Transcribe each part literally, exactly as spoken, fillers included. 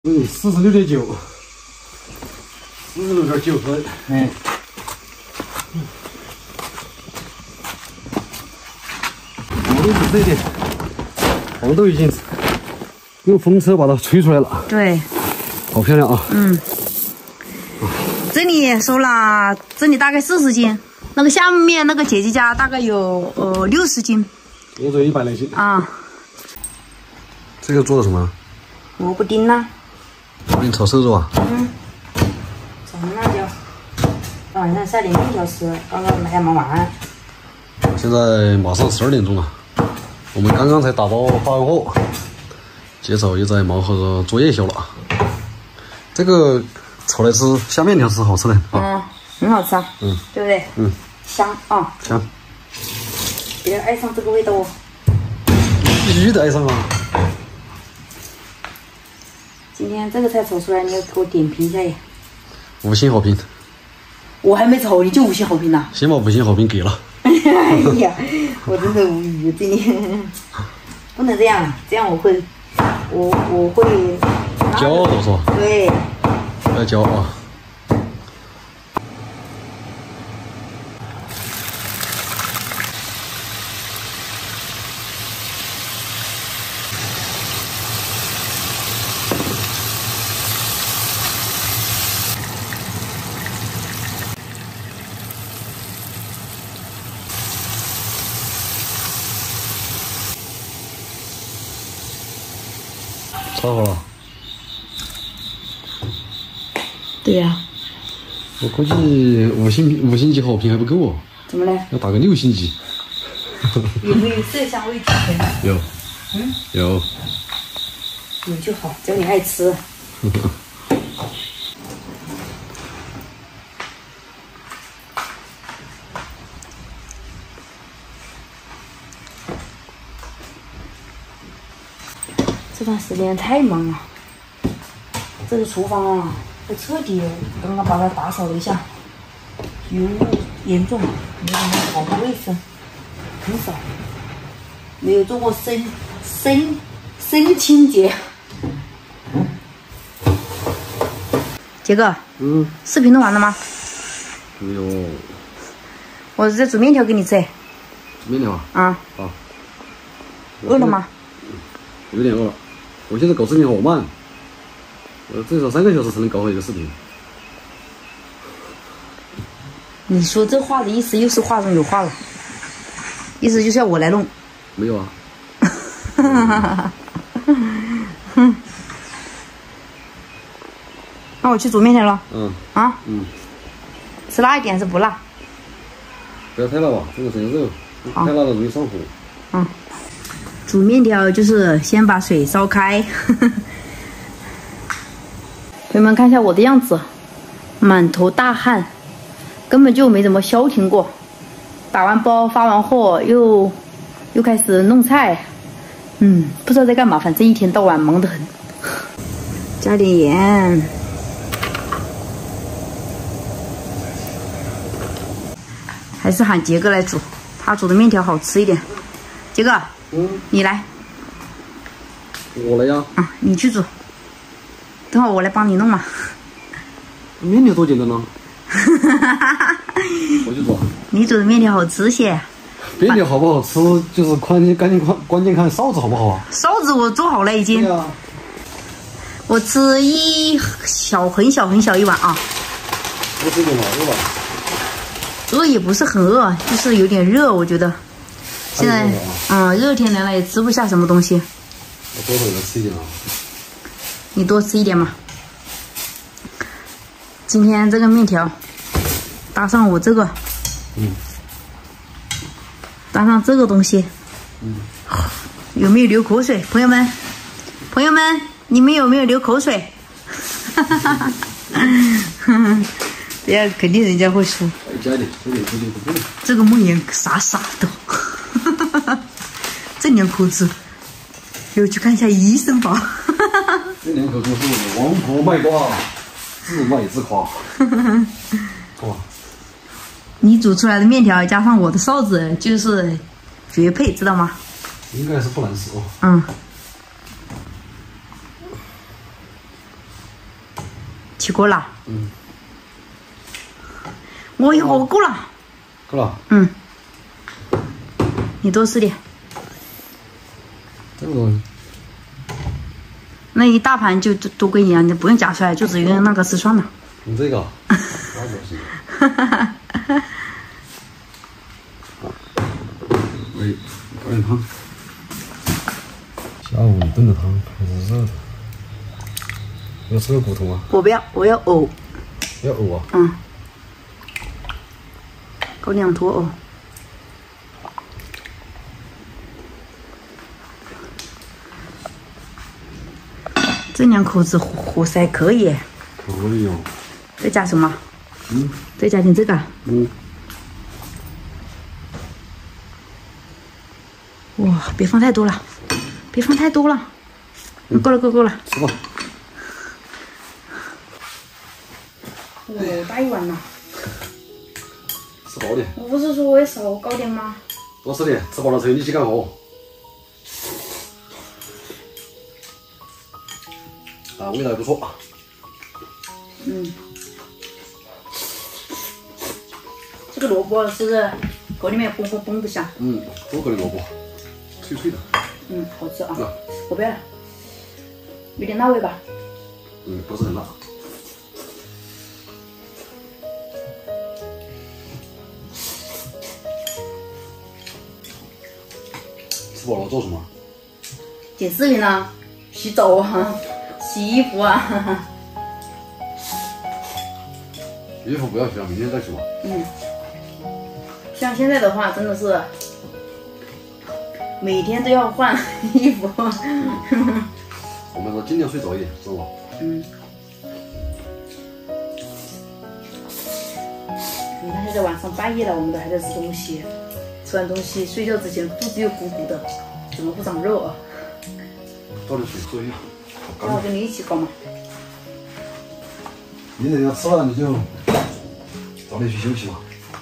嗯，四十六点九，四十六点九分。哎，黄豆紫这一点，黄豆已经用风车把它吹出来了。 对， 好漂亮啊！ 嗯，这里收了，这里大概四十斤，那个下面那个姐姐家大概有呃六十斤， 我这一百来斤啊。 这个做的什么？ 萝卜丁啦。 你炒瘦肉啊？ 嗯，炒辣椒。晚上晒点面条吃，刚刚还忙完。 现在马上十二点钟了，我们刚刚才打包发完货，接手又在忙活着做夜宵了。这个炒来吃，下面条吃好吃的啊。 嗯，很好吃啊。 嗯， 对不对？ 嗯， 香啊， 香。 别人爱上这个味道哦。 必须得爱上啊！ 今天这个菜炒出来，你要给我点评一下耶！ 五星好评。 我还没炒，你就五星好评呐？ 先把五星好评给了。 哎呀，我真的无语，今天不能这样，这样我会，我我会骄傲的是吧？ 对， 不要骄傲啊！炒好了。 对呀、啊。 我估计五星五星级好评还不够哦。 怎么嘞？ 要打个六星级。 有没有色香味俱全？ 有。 嗯。 有。 有就好，只要你爱吃。这段时间太忙了，这个厨房啊，我彻底刚刚把它打扫了一下，油污严重，没有什么好的卫生，很少，没有做过深深深清洁。杰哥， 嗯， 视频弄完了吗？ 没有。 我在煮面条给你吃。 煮面条啊？ 啊。 好。 饿了吗？ 有点饿了。 我现在搞视频好慢，我最少三个小时才能搞好一个视频。 你说这话的意思又是话中有话了，意思就是要我来弄。 没有啊。 哼。那我去煮面条了。 嗯。 啊。 嗯。 吃辣一点还是不辣？ 不要太辣吧，这个是肉，太辣了容易上火。 嗯。 煮面条就是先把水烧开，朋友们看一下我的样子，满头大汗，根本就没怎么消停过。打完包发完货又又开始弄菜，嗯，不知道在干嘛，反正一天到晚忙得很。加点盐，还是喊杰哥来煮，他煮的面条好吃一点。杰哥。 嗯，你来， 我来呀。 啊，你去煮，等会儿我来帮你弄嘛。 面条多简单呢。我去煮。 你煮的面条好吃些。 面条好不好吃，就是关键关键关关键看臊子好不好啊。 臊子我做好了已经。对啊。我吃一小很小很小一碗啊。 不是有点饿吧？ 饿也不是很饿，就是有点热，我觉得。 现在，嗯，热天来了也吃不下什么东西。 我多会儿吃一点啊。 你多吃一点嘛。今天这个面条，搭上我这个， 嗯， 搭上这个东西， 嗯， 有没有流口水，朋友们？朋友们，你们有没有流口水？哈哈哈哈哈！等下肯定人家会说。 加点，加点，加点，不够。 这个梦妍傻傻的。 这两口子，有去看一下医生吧。 这两口子是王婆卖瓜，自卖自夸。哇！ 你煮出来的面条加上我的臊子，就是绝配，知道吗？ 应该是不难吃哦。 嗯。 起锅了。 嗯。 我一个够了。 够了。 嗯。你多吃点。 这个东西。 那一大盘就多归你啊，你不用夹出来，就只用那个吃算了。 用这个。那就是。哈哈哈哈。喂，搞点汤。下午炖的汤还是热的。要吃个骨头吗？ 我不要，我要藕。 要藕啊？ 嗯。搞两坨藕。这两口子活塞可以。 可以哦。 再加什么？ 嗯。 再加点这个。 嗯。 哇，别放太多了，别放太多了。嗯、够了，够够了。 吃吧。 哦，大一碗了。 吃饱点。 我不是说我要少搞点吗？ 多吃点，吃饱了才有力气干活。啊，味道还不错。 嗯。这个萝卜是不是锅里面嘣嘣嘣的响？ 嗯，多个的萝卜，脆脆的。 嗯，好吃啊。嗯、我不要了，有点辣味吧？ 嗯，不是很辣。吃饱了做什么？ 剪视频啊，洗澡啊，洗衣服啊。 衣服不要洗了，明天再洗吧。 嗯。像现在的话，真的是每天都要换衣服。 嗯、我们说尽量睡早一点，知道吧？ 嗯。你看现在晚上半夜了，我们都还在吃东西。吃完东西睡觉之前肚子又鼓鼓的，怎么不长肉啊？ 倒点水喝一下。 那我跟你一起搞嘛。 你等下吃了你就早点去休息吧。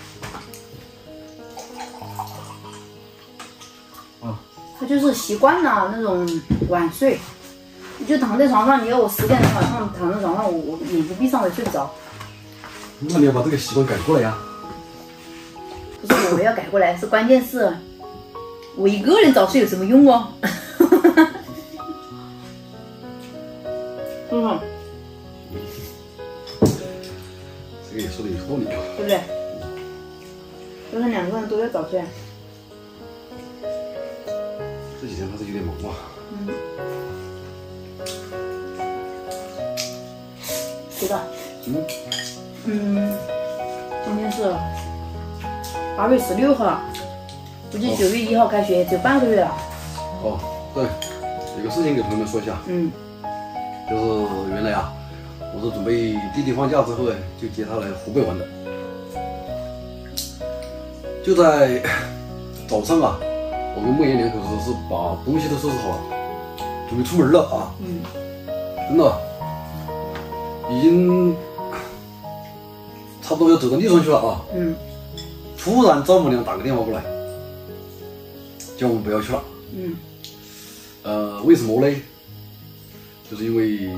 啊。 他就是习惯了那种晚睡，你就躺在床上，你要我十点钟晚上躺在床上，我我眼睛闭上了睡不着。 那你要把这个习惯改过来呀。 不是我要改过来，是关键是我一个人早睡有什么用哦？嗯， 这个也说的有道理啊， 对不对？就是两个人都要早睡。 这几天还是有点忙吧。 嗯。觉得？嗯。嗯，今天是八月十六号，估计九月一号开学，只有半个月了。 哦，对，有个事情给朋友们说一下。嗯。就是原来啊，我是准备弟弟放假之后呢，就接他来湖北玩的。就在早上啊，我跟莫言两口子是把东西都收拾好了，准备出门了啊。嗯。真的，已经差不多要走到利川去了啊。嗯。突然丈母娘打个电话过来，叫我们不要去了。嗯。呃，为什么呢？就是因为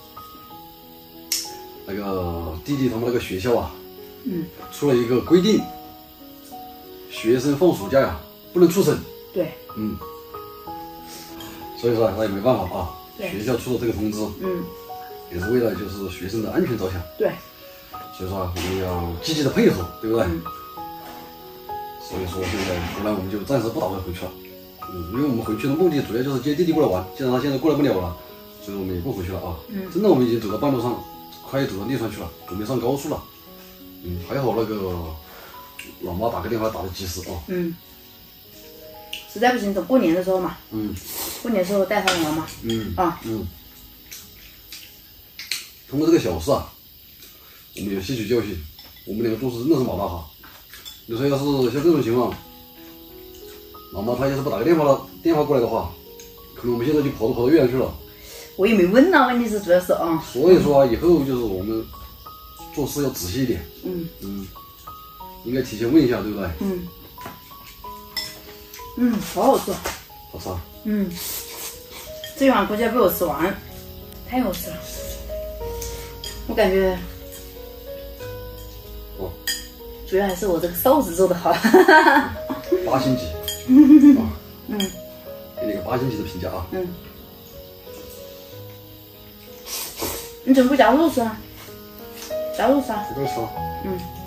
那个弟弟他们那个学校啊，嗯，出了一个规定，学生放暑假呀不能出省。 对。 嗯。所以说那也没办法啊，学校出了这个通知，嗯，也是为了就是学生的安全着想。 对。 所以说我们要积极的配合，对不对？嗯。所以说现在后来我们就暂时不打算回去了，嗯，因为我们回去的目的主要就是接弟弟过来玩，既然他现在过来不了了。所以我们也不回去了啊！嗯，真的，我们已经走到半路上，快走到利川去了，准备上高速了。嗯，还好那个老妈打个电话打得及时啊。嗯， 实在不行，等过年的时候嘛。嗯，过年的时候带他们玩嘛。嗯啊嗯。 通过这个小事啊，我们有吸取教训，我们两个做事真的是马大哈。你说要是像这种情况，老妈她要是不打个电话了，电话过来的话。可能我们现在就跑都跑到越南去了， 我也没问啊，问题是主要是啊。 所以说啊，以后就是我们做事要仔细一点。嗯嗯，应该提前问一下，对不对？嗯嗯，好好吃， 好吃啊。 嗯，这一碗估计要被我吃完，太好吃了。 我感觉， 哦， 主要还是我这个臊子做的好。 八星级。啊， 嗯， 给你个八星级的评价啊。 嗯。你怎么不加肉丝啊？加肉丝啊？ 这个吃。 嗯。